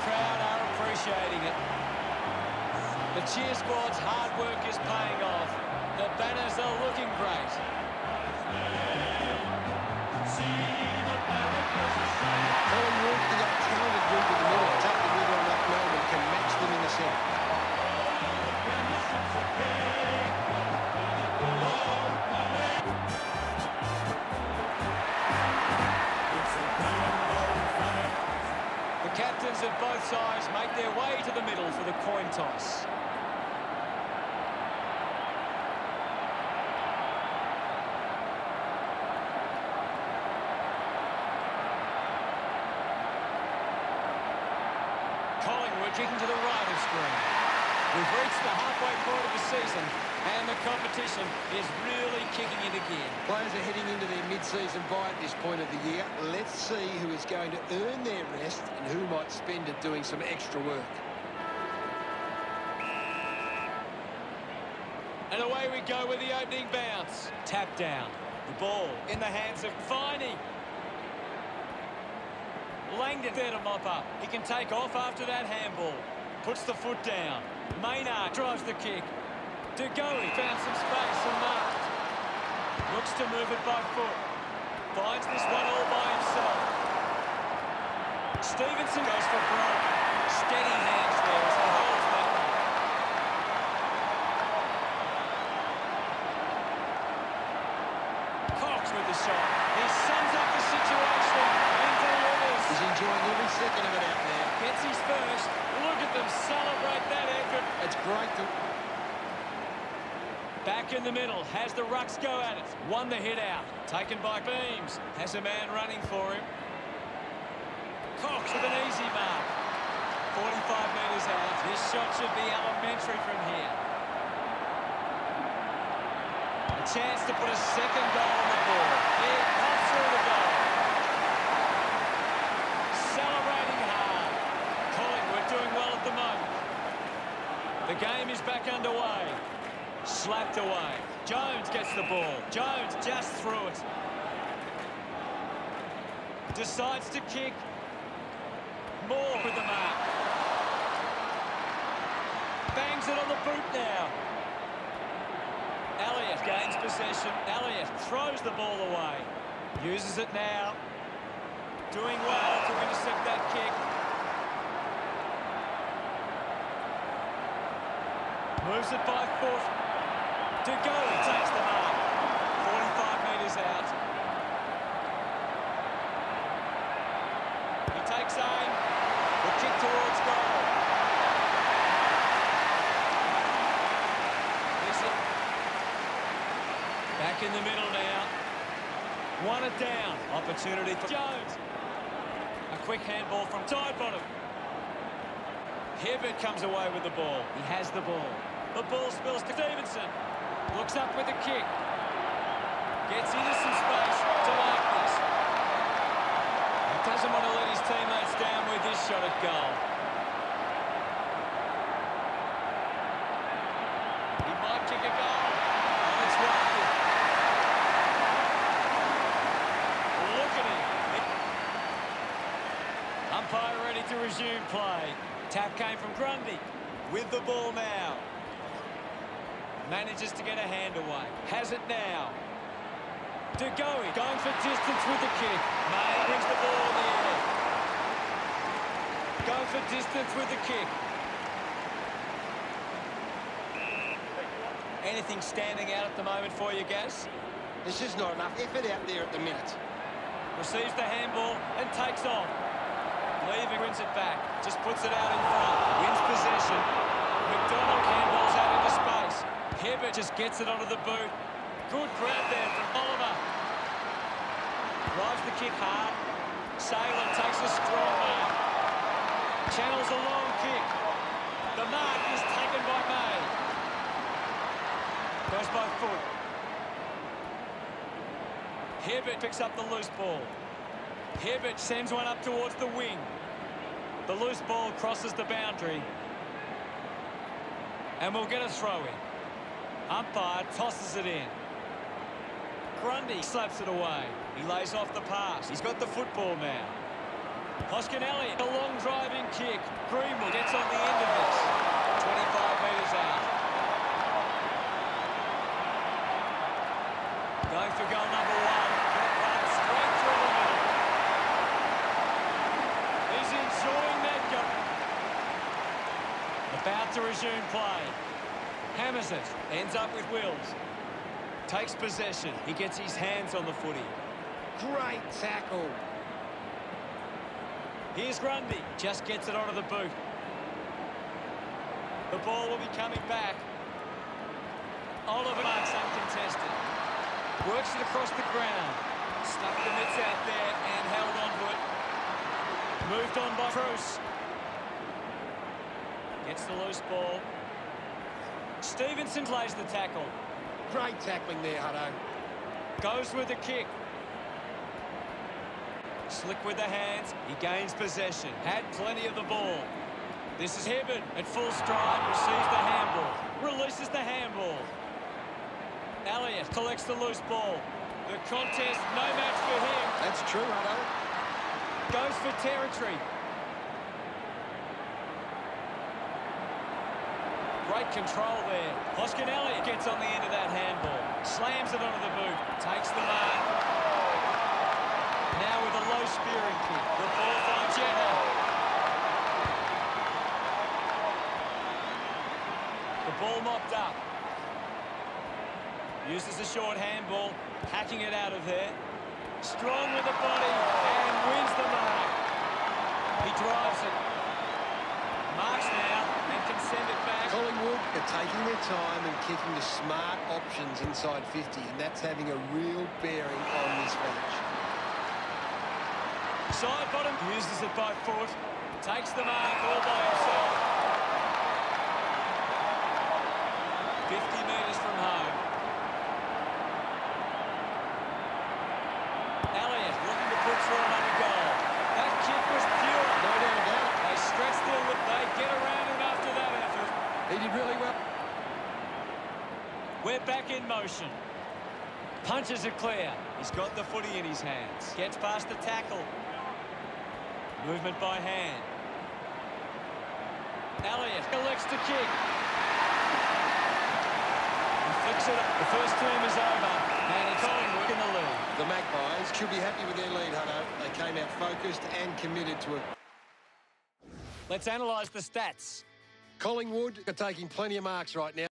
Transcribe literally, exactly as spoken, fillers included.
crowd are appreciating it. The cheer squad's hard work is paying off. The banners are looking great. Collingwood, they've got a talented group in the middle. Take the middle on that moment, can match them in the centre. The captains of both sides make their way to the middle for the coin toss. Collingwood kicking to the right of screen. We've reached the halfway point of the season and the competition is really kicking into gear. Players are heading into their mid-season bye at this point of the year. Let's see who is going to earn their rest and who might spend it doing some extra work. And away we go with the opening bounce. Tap down. The ball in the hands of Viney. Langdon there to mop up. He can take off after that handball. Puts the foot down. Maynard drives the kick. De Goey found some space and marked. Looks to move it by foot. Finds this one all by himself. Stevenson goes for broke. Steady hands there as he holds that one. Cox with the shot. He sums up the situation and delivers. He's enjoying every second of it out there. Gets his first. Look at them celebrate that effort. It's great to... Back in the middle, has the rucks go at it. Won the hit out. Taken by Beams. Has a man running for him. Cox with an easy mark. forty-five metres out. This shot should be elementary from here. A chance to put a second goal on the board. It pops through the goal. Celebrating hard. Collingwood doing well at the moment. The game is back underway. Slapped away. Jones gets the ball. Jones just threw it. Decides to kick. Moore with the mark. Bangs it on the boot now. Elliott gains possession. Elliott throws the ball away. Uses it now. Doing well to intercept that kick. Moves it by foot. De Goey takes the mark. forty-five metres out. He takes aim. The kick towards goal. Is it? Back in the middle now. One it down. Opportunity for Jones. A quick handball from Tidebottom. Hibbert comes away with the ball. He has the ball. The ball spills to Stevenson. Looks up with a kick. Gets into some space to make this. He doesn't want to let his teammates down with this shot at goal. He might kick a goal. And it's wide. Look at him. Umpire ready to resume play. Tap came from Grundy. With the ball now. Manages to get a hand away. Has it now. De Goey going for distance with the kick. May brings the ball in the air. Going for distance with the kick. Anything standing out at the moment for you, Gaz? There's just not enough effort out there at the minute. Receives the handball and takes on. Leaving, wins it back. Just puts it out in front. Wins possession. McDonald handballs out into space. Hibbert just gets it onto the boot. Good grab there from Oliver. Drives the kick hard. Saylor takes a strong mark. Channels a long kick. The mark is taken by May. Goes by foot. Hibbert picks up the loose ball. Hibbert sends one up towards the wing. The loose ball crosses the boundary. And we'll get a throw in. Umpire tosses it in. Grundy slaps it away. He lays off the pass. He's got the football now. Hoskin Elliott, a long driving kick. Greenwood gets on the end of this. twenty-five metres out. Going for goal number one. Run straight through the middle. He's enjoying that goal. About to resume play. Hammers it. Ends up with Wills. Takes possession. He gets his hands on the footy. Great tackle. Here's Grundy. Just gets it onto the boot. The ball will be coming back. Oliver marks uncontested. Works it across the ground. Stuck the mitts out there and held onto it. Moved on by Bruce. Gets the loose ball. Stevenson plays the tackle. Great tackling there, Hutto. Goes with the kick. Slick with the hands. He gains possession. Had plenty of the ball. This is Hibbert at full stride. Receives the handball. Releases the handball. Elliott collects the loose ball. The contest, no match for him. That's true, Hutto. Goes for territory. Great control there. Hoskin Elliott gets on the end of that handball. Slams it onto the boot. Takes the mark. Now with a low spearing kick. The ball finds Jenna. The ball mopped up. Uses a short handball. Hacking it out of there. Strong with the body. And wins the mark. He drives it. Marks now and can send it back. Collingwood are taking their time and kicking the smart options inside fifty, and that's having a real bearing on this match. Side bottom, uses it by foot. Takes the mark all by himself. fifty metres from home. Elliott looking to put through another goal. That kick was pure. No doubt about it. They stretch the look. They get around him after that effort. He did really well. We're back in motion. Punches it clear. He's got the footy in his hands. Gets past the tackle. Movement by hand. Elliott elects to kick. He flicks it up. The first term is over. And it's Collingwood in the lead. The Magpies should be happy with their lead, Hutto. They came out focused and committed to it. Let's analyse the stats. Collingwood are taking plenty of marks right now.